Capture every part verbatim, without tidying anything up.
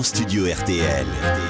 studio R T L.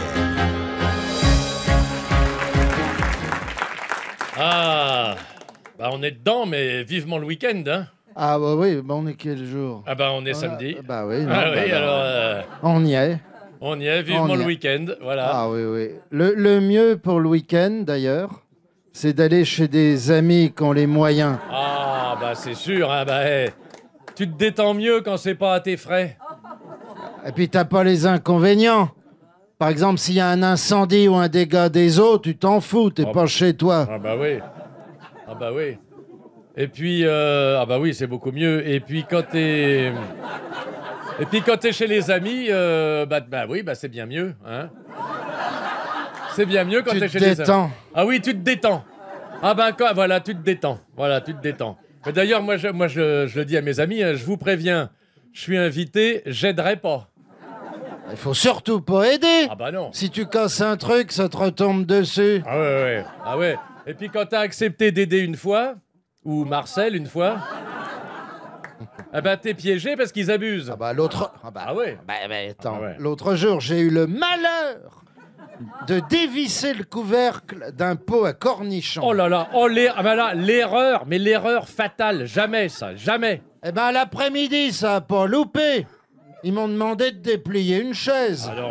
Ah, bah on est dedans, mais vivement le week-end, hein. Ah bah oui, bah on est quel jour? Ah bah on est Ah, samedi. Bah oui, non, Ah bah oui, non. alors euh, On y est. on y est, vivement On y le est. week-end, voilà. Ah oui, oui. Le, le mieux pour le week-end, d'ailleurs, c'est d'aller chez des amis qui ont les moyens. Ah bah c'est sûr, hein, bah hey, tu te détends mieux quand c'est pas à tes frais. Et puis t'as pas les inconvénients. Par exemple, s'il y a un incendie ou un dégât des eaux, tu t'en fous, t'es Oh. pas chez toi. Ah bah oui, ah bah oui. Et puis, euh, ah bah oui, c'est beaucoup mieux. Et puis quand t'es... Et puis quand t'es chez les amis, euh, bah, bah oui, bah c'est bien mieux, hein. C'est bien mieux quand Tu t'es te chez les amis. détends. Ah oui, tu te détends. Ah ben quoi, voilà, tu te détends. Voilà, tu te détends. Mais d'ailleurs, moi, je, moi je, je le dis à mes amis, hein, je vous préviens, je suis invité, j'aiderai pas. Il faut surtout pas aider. Ah bah non. Si tu casses un truc, ça te retombe dessus. Ah ouais, ouais, ouais. Ah ouais. Et puis quand t'as accepté d'aider une fois, ou Marcel une fois, ah ben t'es piégé parce qu'ils abusent. Ah bah l'autre... Ah bah, Ah ouais. bah, bah, attends. Ah bah ouais. L'autre jour, j'ai eu le malheur de dévisser le couvercle d'un pot à cornichons. Oh là là, oh l'er- ah ben là, l'erreur, mais l'erreur fatale, jamais ça, jamais. Eh ben l'après-midi, ça a pas loupé. Ils m'ont demandé de déplier une chaise. Ah non.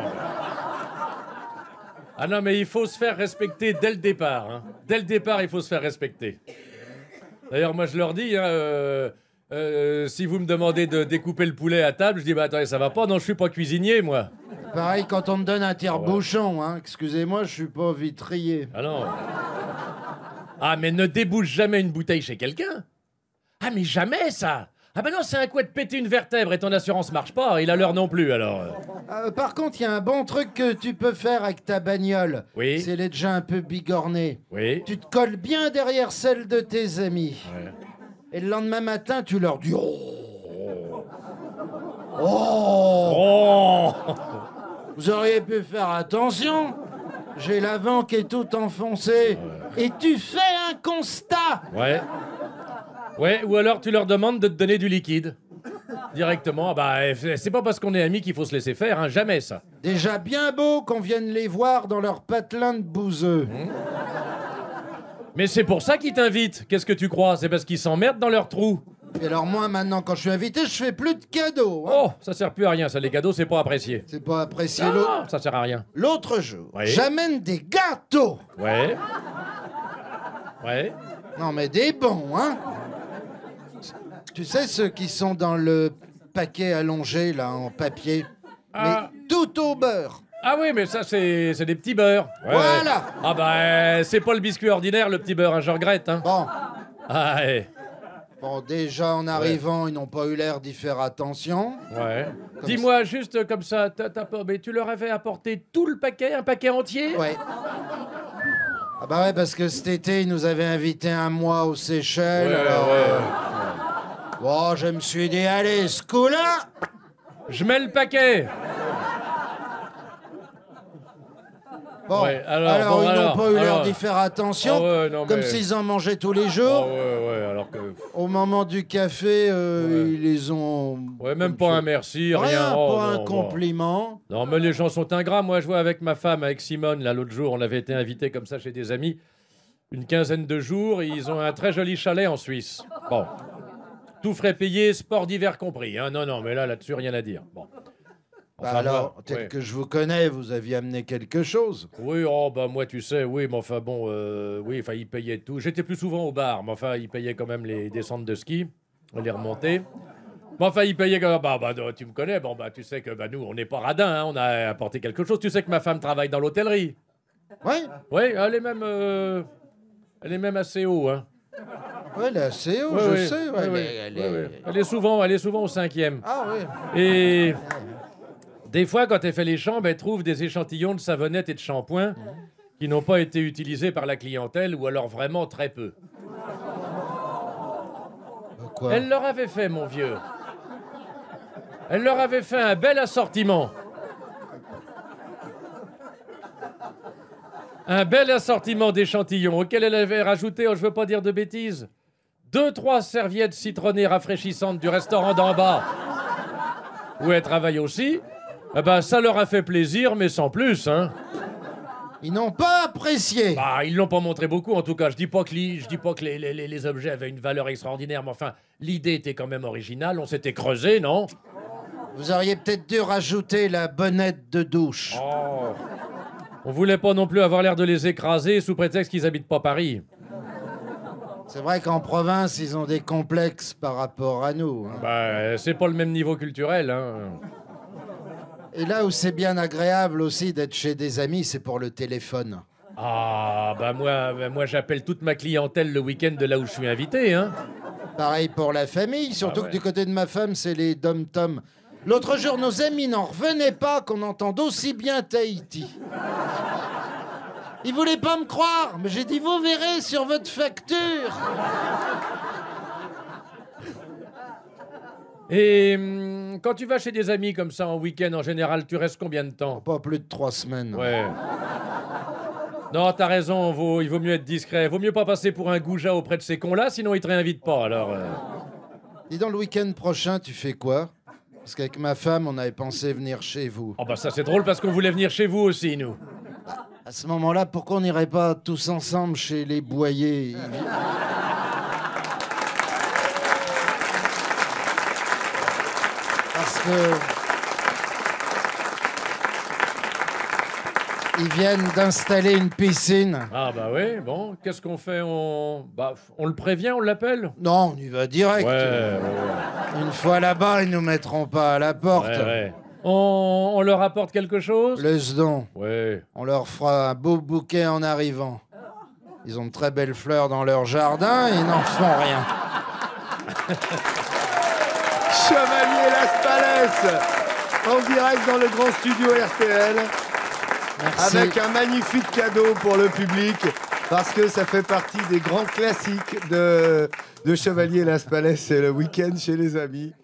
Ah non, mais il faut se faire respecter dès le départ. Hein. Dès le départ, il faut se faire respecter. D'ailleurs, moi, je leur dis, hein, euh, euh, si vous me demandez de découper le poulet à table, je dis, bah attendez, ça va pas, non, je suis pas cuisinier, moi. Pareil quand on me donne un tire-bouchon, hein. Excusez-moi, je suis pas vitrier. Ah non. Ah, mais ne débouche jamais une bouteille chez quelqu'un. Ah, mais jamais, ça. Ah ben non, c'est un coup de péter une vertèbre et ton assurance marche pas, et la leur non plus, alors. euh. Euh, par contre, il y a un bon truc que tu peux faire avec ta bagnole. Oui. C'est les déjà un peu bigornée. Oui. Tu te colles bien derrière celle de tes amis. Ouais. Et le lendemain matin, tu leur dis oh. Oh. Oh. Vous auriez pu faire attention. J'ai l'avant qui est tout enfoncé. Et tu fais un constat. Ouais. Ouais, ou alors tu leur demandes de te donner du liquide. Directement. Ah bah, c'est pas parce qu'on est amis qu'il faut se laisser faire, hein. Jamais ça. Déjà bien beau qu'on vienne les voir dans leur patelin de bouseux. Mais c'est pour ça qu'ils t'invitent. Qu'est-ce que tu crois? C'est parce qu'ils s'emmerdent dans leur trou. Et alors moi, maintenant, quand je suis invité, je fais plus de cadeaux. hein. Oh, ça sert plus à rien, ça. Les cadeaux, c'est pas apprécié. C'est pas apprécié. L'au- Ah, ça sert à rien. L'autre jour, Oui. j'amène des gâteaux. Ouais. Ouais. Non, mais des bons, hein. Tu sais, ceux qui sont dans le paquet allongé, là, en papier. Ah. Mais tout au beurre. Ah oui, mais ça, c'est c'est des petits beurres. Ouais, Voilà. ouais. Ah bah, euh, c'est pas le biscuit ordinaire, le petit beurre, hein, je regrette. Hein. Bon. Ah ouais. Bon, déjà, en arrivant, ils n'ont pas eu l'air d'y faire attention. Ouais. Comme Dis-moi, juste comme ça, t'as, t'as pas, mais tu leur avais apporté tout le paquet, un paquet entier? Ouais. Ah bah ouais, parce que cet été, ils nous avaient invités un mois aux Seychelles. Ouais, alors, ouais. euh, Bon, je me suis dit, allez, ce coup-là, Je mets le paquet. bon, Ouais, alors, bon, ils alors, n'ont pas eu l'air alors. d'y faire attention, Ah ouais, non, comme mais- s'ils en mangeaient tous les Oh jours. ouais, ouais, alors que... Au moment du café, euh, Ouais. ils les ont... Ouais, même pas un merci, rien. Rien, Oh, pas non, un bon. compliment. Non, mais les gens sont ingrats. Moi, je vois avec ma femme, avec Simone, là, l'autre jour, on avait été invités comme ça chez des amis. Une quinzaine de jours, et ils ont un très joli chalet en Suisse. Bon. Tout frais payé, sport d'hiver compris. Hein. Non, non, mais là, là-dessus, rien à dire. Bon. Bah Enfin, alors, moi, tel ouais. que je vous connais, vous aviez amené quelque chose. Oui, oh, bah, moi, tu sais, oui, mais enfin, bon, euh, oui, enfin, ils payaient tout. J'étais plus souvent au bar, mais enfin, ils payaient quand même les descentes de ski, les remontées. Mais enfin, ils payaient quand même. Bah, bah, tu me connais, bon, bah, tu sais que bah, nous, on n'est pas radins, hein, on a apporté quelque chose. Tu sais que ma femme travaille dans l'hôtellerie. Oui, Oui, elle est même, euh, elle est même assez haut, hein. ouais, la C O, Ouais, je ouais, sais. ouais, ouais, elle ouais, est- elle ouais, est- ouais. Elle est souvent, elle est souvent au cinquième. Ah oui. Et des fois, quand elle fait les chambres, elle trouve des échantillons de savonnettes et de shampoing qui n'ont pas été utilisés par la clientèle ou alors vraiment très peu. Euh, Quoi? Elle leur avait fait, mon vieux. Elle leur avait fait un bel assortiment. Un bel assortiment d'échantillons auquel elle avait rajouté, oh, je veux pas dire de bêtises, deux, trois serviettes citronnées rafraîchissantes du restaurant d'en bas où elle travaille aussi. Ah bah, ça leur a fait plaisir, mais sans plus, hein. Ils n'ont pas apprécié. Bah, ils l'ont pas montré beaucoup, en tout cas. Je dis pas que, li- je dis pas que les, les- les- les objets avaient une valeur extraordinaire, mais enfin, l'idée était quand même originale. On s'était creusé, non? Vous auriez peut-être dû rajouter la bonnette de douche. Oh. On voulait pas non plus avoir l'air de les écraser sous prétexte qu'ils habitent pas Paris. C'est vrai qu'en province, ils ont des complexes par rapport à nous. hein. Bah, c'est pas le même niveau culturel, hein. Et là où c'est bien agréable aussi d'être chez des amis, c'est pour le téléphone. Ah, bah moi, bah, moi j'appelle toute ma clientèle le week-end de là où je suis invité, hein. Pareil pour la famille, surtout Ah ouais. que du côté de ma femme, c'est les dom-toms. L'autre jour, nos amis n'en revenaient pas qu'on entende aussi bien Tahiti. Ils voulaient pas me croire, mais j'ai dit, vous verrez sur votre facture. Et hum, quand tu vas chez des amis comme ça en week-end, en général, tu restes combien de temps? Pas plus de trois semaines. Ouais. Non, t'as raison, vaut- il vaut mieux être discret. Vaut mieux pas passer pour un goujat auprès de ces cons-là, sinon ils te réinvitent pas, alors... euh. Dis donc, le week-end prochain, tu fais quoi? Parce qu'avec ma femme, on avait pensé venir chez vous. Oh bah ça c'est drôle parce qu'on voulait venir chez vous aussi, nous. À ce moment-là, pourquoi on n'irait pas tous ensemble chez les Boyers? Ils vi- Parce que... Ils viennent d'installer une piscine. Ah bah oui, bon, qu'est-ce qu'on fait? On... Bah, on le prévient, on l'appelle? Non, on y va direct. Ouais, ouais, ouais. Une fois là-bas, ils nous mettront pas à la porte. Ouais, ouais. On, on leur apporte quelque chose? Laisse donc. Ouais. On leur fera un beau bouquet en arrivant. Ils ont de très belles fleurs dans leur jardin, ils n'en font rien. Chevalier Las Palais, en direct dans le grand studio R T L, Merci. avec un magnifique cadeau pour le public, parce que ça fait partie des grands classiques de, de Chevalier Las Palais, c'est le week-end chez les amis.